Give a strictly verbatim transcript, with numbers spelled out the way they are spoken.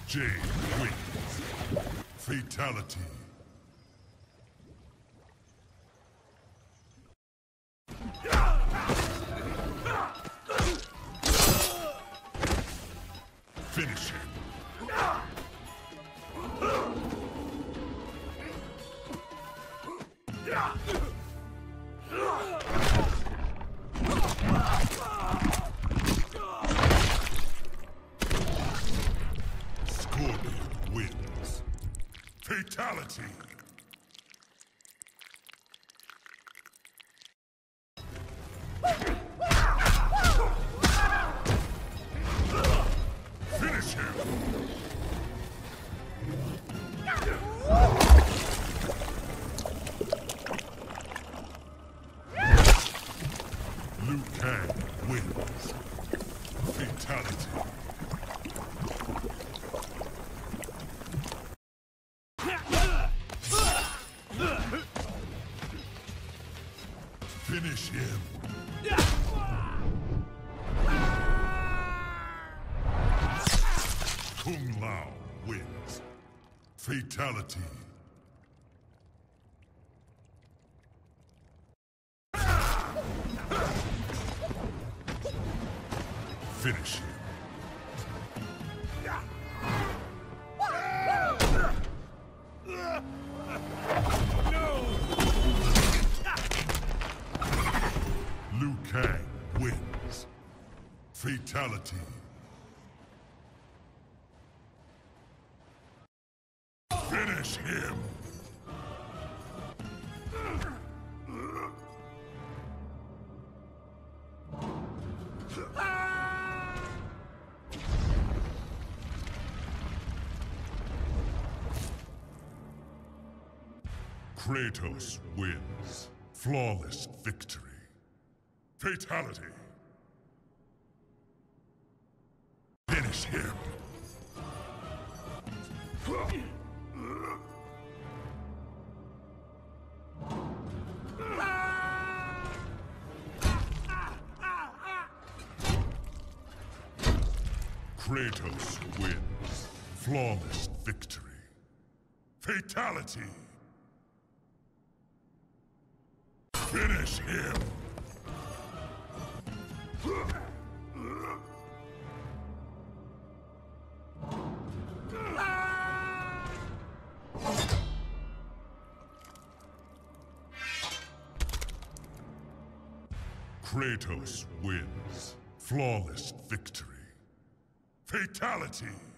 Jade wins. Fatality. Finish him. Scorpion wins. Fatality. Finish him. Liu Kang wins. Fatality. Finish him. Kung Lao wins. Fatality. Finish him. Liu Kang wins. Fatality. Finish him. Kratos wins. Flawless victory. Fatality. Finish him. Kratos wins. Flawless victory. Fatality. Finish him. Kratos wins. Flawless victory. Fatality!